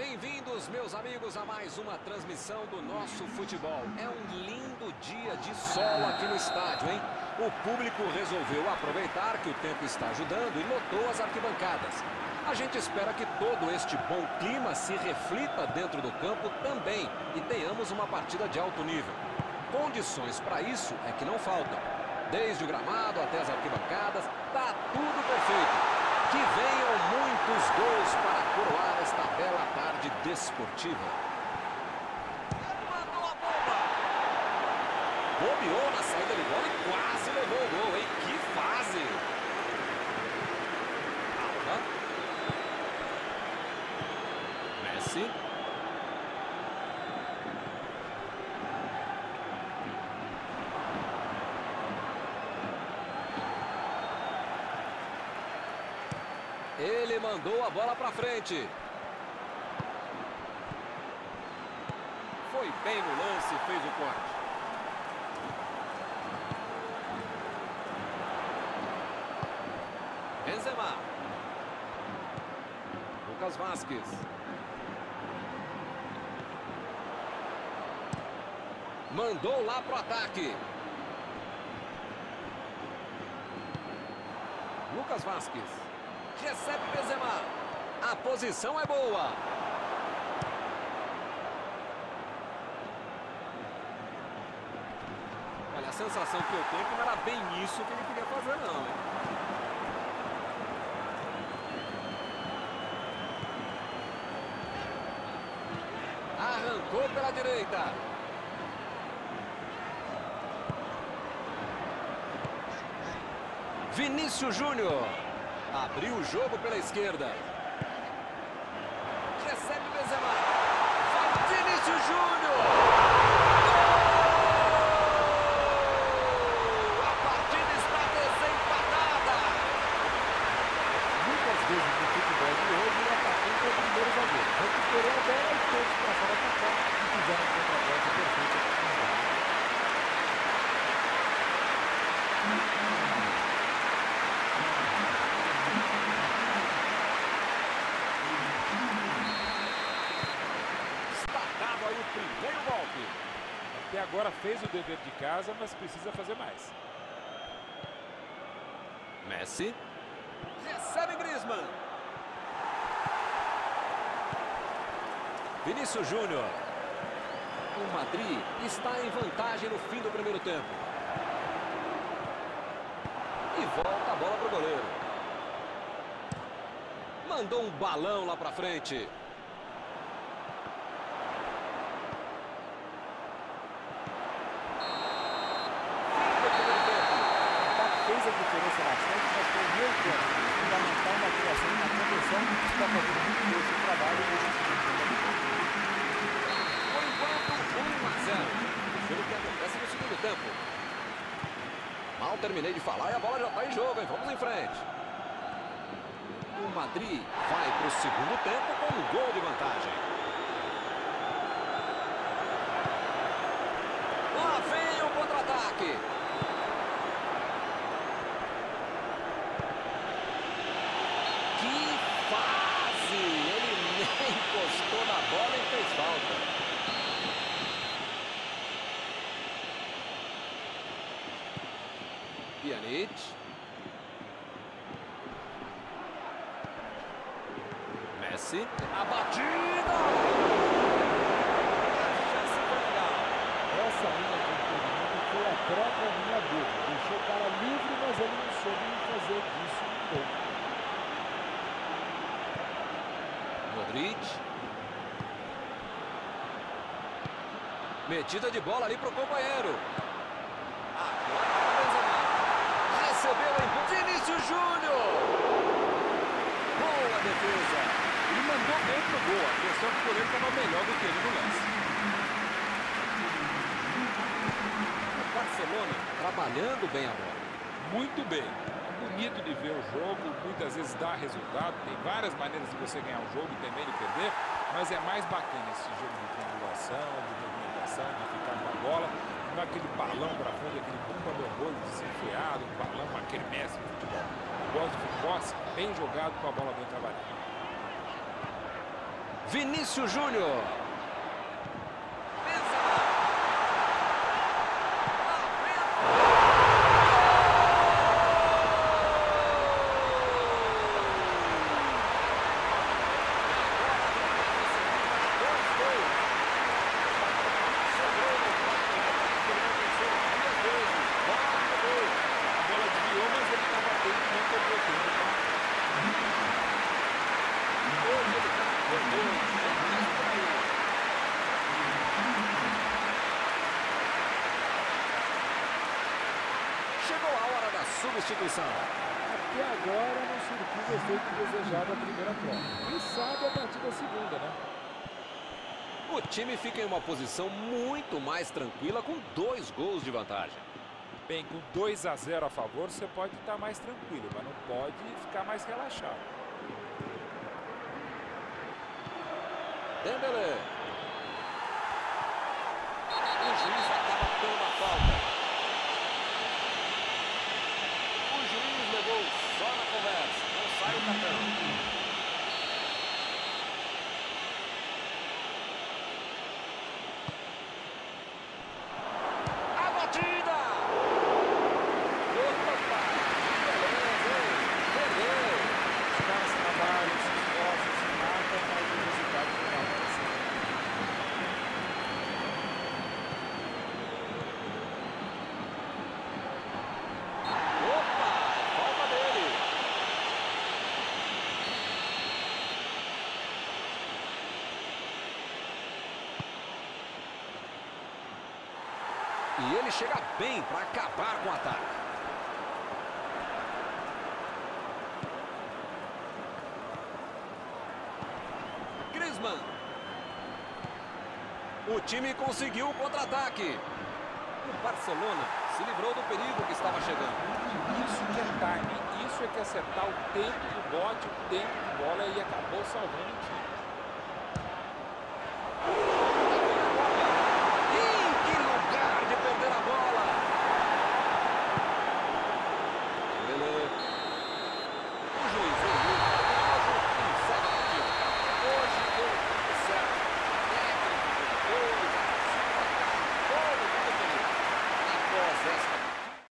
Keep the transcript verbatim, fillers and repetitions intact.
Bem-vindos, meus amigos, a mais uma transmissão do nosso futebol. É um lindo dia de sol aqui no estádio, hein? O público resolveu aproveitar que o tempo está ajudando e lotou as arquibancadas. A gente espera que todo este bom clima se reflita dentro do campo também e tenhamos uma partida de alto nível. Condições para isso é que não faltam. Desde o gramado até as arquibancadas, tá tudo perfeito. Que venham muitos gols para coroar esta bela tarde desportiva. Mandou a bomba. Bobeou na saída de bola e quase levou o gol, hein? Que fase! Alba. Messi. Ele mandou a bola para frente. Foi bem no lance e fez o corte. Benzema. Lucas Vazquez. Mandou lá pro ataque. Lucas Vazquez. Recebe Benzema. A posição é boa. Olha, a sensação que eu tenho é que não era bem isso que ele queria fazer, não, hein? Arrancou pela direita. Vinícius Júnior. Abriu o jogo pela esquerda. Recebe Benzema. Vai Vinícius Júnior. A partida está desempatada. Muitas vezes no futebol de hoje o atacante é o primeiro zagueiro. Recuperou a bola e todos passaram a atacar e fizeram a contra-ataque perfeita. Primeiro golpe. Até agora fez o dever de casa, mas precisa fazer mais. Messi. Recebe Griezmann. Vinícius Júnior. O Madrid está em vantagem no fim do primeiro tempo. E volta a bola para o goleiro. Mandou um balão lá para frente. A diferença na frente, mas foi o meu tempo fundamental na criação e na conversão que está fazendo muito bem esse trabalho nesse segundo tempo. Por enquanto, um a zero. Vê o que acontece no segundo tempo. Mal terminei de falar e a bola já está em jogo, hein? Vamos em frente. O Madrid vai para o segundo tempo com um gol de vantagem. Lá vem o contra-ataque. Encostou na bola e fez falta. Pjanic. Messi. A batida! A chance foi legal. Essa linha de impedimento foi a própria linha dele. Deixou o cara livre, mas ele não soube fazer disso um gol. Modric. Metida de bola ali para o companheiro. Agora Benzema. Recebeu em Vinícius Júnior. Boa defesa. Ele mandou bem pro gol. A questão é que o goleiro estava melhor do que ele no lance. O Barcelona trabalhando bem a bola. Muito bem. Bonito de ver o jogo, muitas vezes dá resultado, tem várias maneiras de você ganhar o jogo e também de perder, mas é mais bacana esse jogo de triangulação, de movimentação, de ficar com a bola, não é aquele balão para frente, aquele bumba meu gol desenfreado, balão, aquele mestre de futebol. Eu gosto de futebol bem jogado com a bola bem trabalhada. Vinícius Júnior. Chegou a hora da substituição. Até agora não surgiu o efeito desejado da primeira troca. Quem sabe a partir da segunda, né? O time fica em uma posição muito mais tranquila com dois gols de vantagem. Bem, com dois a zero a favor, você pode estar mais tranquilo, mas não pode ficar mais relaxado. Dembélé. O juiz acaba dando uma falta. O juiz levou só na conversa. Não sai o cartão. A batida! Opa! Beleza, hein? Perdeu. Os caras trabalham, se esforçam, se matam, mas o resultado não aparece. Opa! Falta dele. E ele chega bem para acabar com o ataque. Griezmann. O time conseguiu o contra-ataque. O Barcelona se livrou do perigo que estava chegando. Isso que é timing, isso é que é acertar o tempo do bote, o tempo de bola e acabou salvando o time.